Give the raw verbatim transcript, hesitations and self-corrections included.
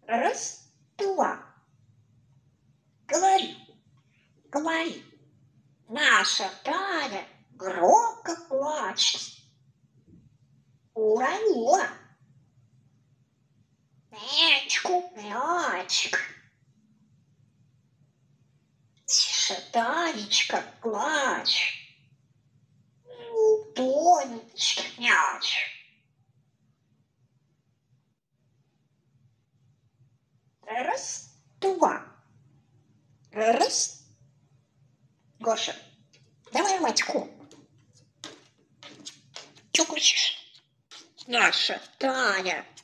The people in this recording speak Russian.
Раз, два. Говори, говори. Наша Таня громко плачет. Уронила мячку, мячик. Тише, Танечка, плачь. Тонечка, мяч. Раз, два. Раз. Гоша, давай матьку. Чё кричишь? Наша Таня